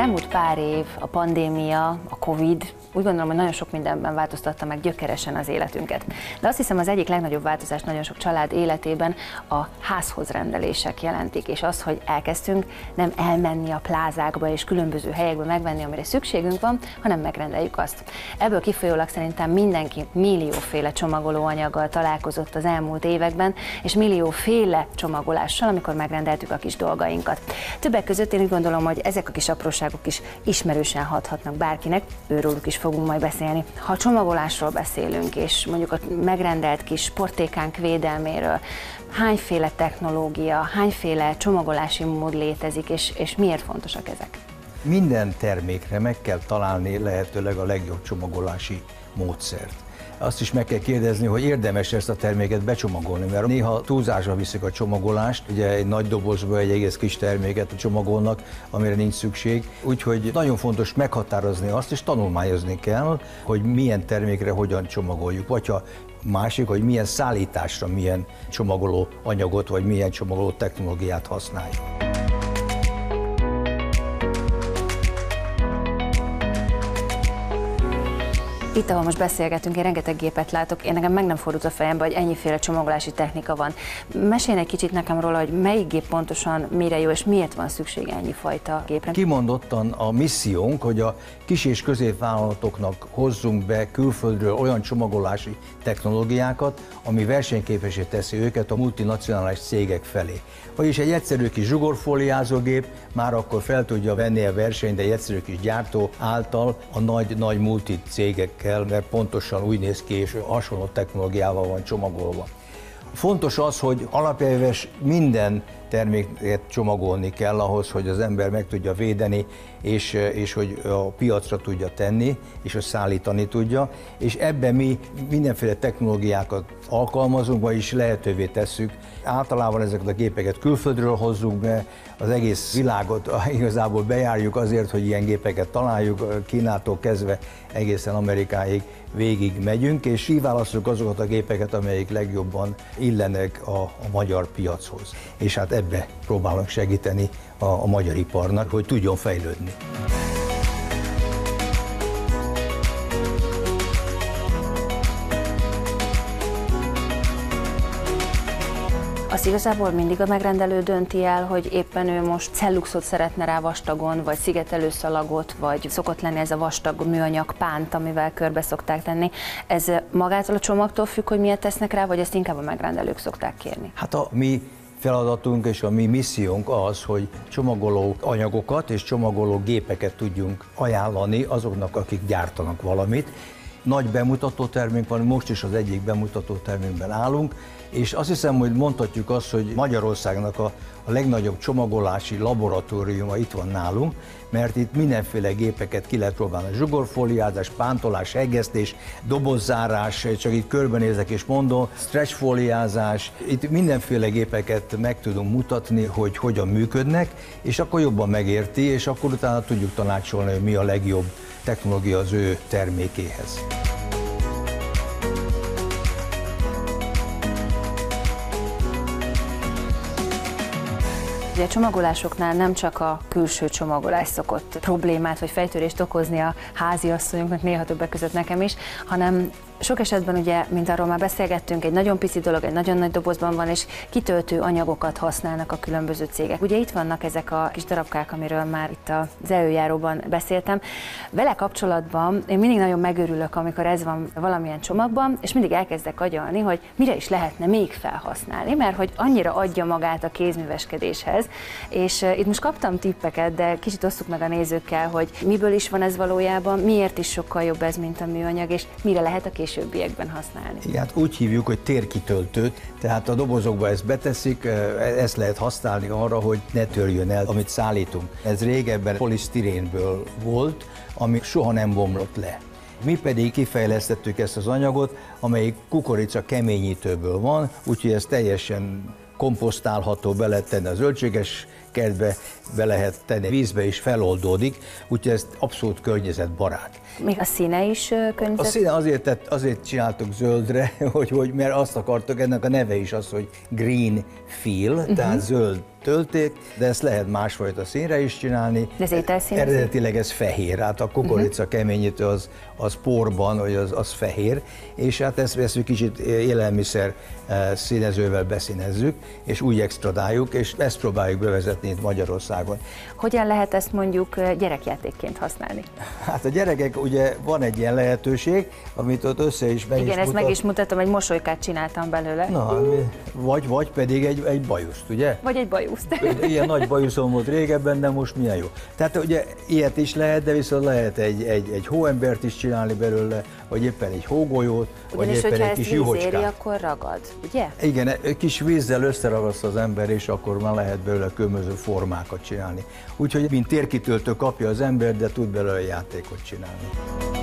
elmúlt pár év, a pandémia, a Covid, úgy gondolom, hogy nagyon sok mindenben változtatta meg gyökeresen az életünket. De azt hiszem, az egyik legnagyobb változás nagyon sok család életében a házhoz rendelések jelentik, és az, hogy elkezdtünk nem elmenni a plázákba és különböző helyekbe megvenni, amire szükségünk van, hanem megrendeljük azt. Ebből kifolyólag szerintem mindenki millióféle csomagolóanyaggal találkozott az elmúlt években, és millióféle csomagolással, amikor megrendeltük a kis dolgainkat. Többek között én úgy gondolom, hogy ezek a kis apróságok is ismerősen hathatnak bárkinek, őróluk is fogunk majd beszélni. Ha a csomagolásról beszélünk, és mondjuk a megrendelt kis sportékánk védelméről, hányféle technológia, hányféle csomagolási mód létezik, és miért fontosak ezek? Minden termékre meg kell találni lehetőleg a legjobb csomagolási módszert. Azt is meg kell kérdezni, hogy érdemes ezt a terméket becsomagolni, mert néha túlzásra viszik a csomagolást, ugye egy nagy dobozba egy egész kis terméket csomagolnak, amire nincs szükség. Úgyhogy nagyon fontos meghatározni azt, és tanulmányozni kell, hogy milyen termékre hogyan csomagoljuk, vagy ha másik, hogy milyen szállításra milyen csomagoló anyagot, vagy milyen csomagoló technológiát használjuk. Itt, ahol most beszélgetünk, én rengeteg gépet látok, nekem meg nem fordult a fejembe, hogy ennyiféle csomagolási technika van. Mesélj egy kicsit nekem róla, hogy melyik gép pontosan mire jó, és miért van szükség ennyi fajta gépre? Kimondottan a missziónk, hogy a kis- és középvállalatoknak hozzunk be külföldről olyan csomagolási technológiákat, ami versenyképessé teszi őket a multinacionális cégek felé. Vagyis egy egyszerű kis zsugorfóliázógép már akkor fel tudja venni a versenyt egy egyszerű kis gyártó által a nagy multi cégekkel, mert pontosan úgy néz ki, és hasonló technológiával van csomagolva. Fontos az, hogy alapjelves minden terméket csomagolni kell ahhoz, hogy az ember meg tudja védeni, és hogy a piacra tudja tenni, és azt szállítani tudja. És ebben mi mindenféle technológiákat alkalmazunk, vagyis lehetővé tesszük. Általában ezeket a gépeket külföldről hozzuk be, az egész világot igazából bejárjuk azért, hogy ilyen gépeket találjuk, Kínától kezdve egészen Amerikáig végig megyünk, és kiválasztjuk azokat a gépeket, amelyek legjobban illenek a magyar piachoz. És hát ebbe próbálunk segíteni a magyar iparnak, hogy tudjon fejlődni. Azt igazából mindig a megrendelő dönti el, hogy éppen ő most celluxot szeretne rá vastagon, vagy szigetelőszalagot, vagy szokott lenni ez a vastag műanyag pánt, amivel körbe szokták tenni. Ez magától a csomagtól függ, hogy miért tesznek rá, vagy ezt inkább a megrendelők szokták kérni? Hát a mi feladatunk és a mi missziónk az, hogy csomagoló anyagokat és csomagoló gépeket tudjunk ajánlani azoknak, akik gyártanak valamit. Nagy bemutató terménk van, most is az egyik bemutató termékben állunk, és azt hiszem, hogy mondhatjuk azt, hogy Magyarországnak a legnagyobb csomagolási laboratóriuma itt van nálunk, mert itt mindenféle gépeket ki lehet próbálni. Zsugorfóliázás, pántolás, hegesztés, dobozzárás, csak itt körbenézek és mondom, stretchfóliázás, itt mindenféle gépeket meg tudunk mutatni, hogy hogyan működnek, és akkor jobban megérti, és akkor utána tudjuk tanácsolni, hogy mi a legjobb technológia az ő termékéhez. Ugye a csomagolásoknál nem csak a külső csomagolás szokott problémát vagy fejtörést okozni a háziasszonyunknak, néha többek között nekem is, hanem sok esetben ugye, mint arról már beszélgettünk, egy nagyon pici dolog, egy nagyon nagy dobozban van, és kitöltő anyagokat használnak a különböző cégek. Ugye itt vannak ezek a kis darabkák, amiről már itt az előjáróban beszéltem. Vele kapcsolatban én mindig nagyon megörülök, amikor ez van valamilyen csomagban, és mindig elkezdek agyalni, hogy mire is lehetne még felhasználni, mert hogy annyira adja magát a kézműveskedéshez. És itt most kaptam tippeket, de kicsit osszuk meg a nézőkkel, hogy miből is van ez valójában, miért is sokkal jobb ez, mint a műanyag, és mire lehet a későbbiekben használni. Igen, hát úgy hívjuk, hogy térkitöltőt, tehát a dobozokba ezt beteszik, ezt lehet használni arra, hogy ne törjön el, amit szállítunk. Ez régebben polisztirénből volt, ami soha nem bomlott le. Mi pedig kifejlesztettük ezt az anyagot, amelyik kukorica keményítőből van, úgyhogy ez teljesen komposztálható, be lehet tenni a zöldséges kertbe be lehet tenni, vízbe is feloldódik, úgyhogy ez abszolút környezetbarát. Még a színe is környezet? A színe azért csináltuk zöldre, mert azt akartok, ennek a neve is az, hogy green fill, tehát zöld tölték, de ezt lehet másfajta színre is csinálni. De ez ételszín? Eredetileg ez fehér, hát a kukorica keményítő az porban, hogy az fehér, és hát ezt kicsit élelmiszer színezővel beszínezzük, és úgy extradáljuk, és ezt próbáljuk bevezetni itt Magyarországon. Hogyan lehet ezt mondjuk gyerekjátékként használni? Hát a gyerekek, ugye van egy ilyen lehetőség, amit ott össze is meg Igen, ezt meg is mutatom, egy mosolykát csináltam belőle. Na, vagy pedig egy bajuszt, ugye? Vagy egy bajuszt. Ilyen nagy bajuszom volt régebben, de most milyen jó. Tehát ugye ilyet is lehet, de viszont lehet egy hóembert is csinálni belőle, vagy éppen egy hógolyót, vagy éppen egy kis juhocskát. Éri, akkor ragad, ugye? Igen, egy kis vízzel összeragasztja az ember, és akkor már lehet belőle különböző formákat csinálni. Úgyhogy mint térkitöltő kapja az ember, de tud belőle játékot csinálni.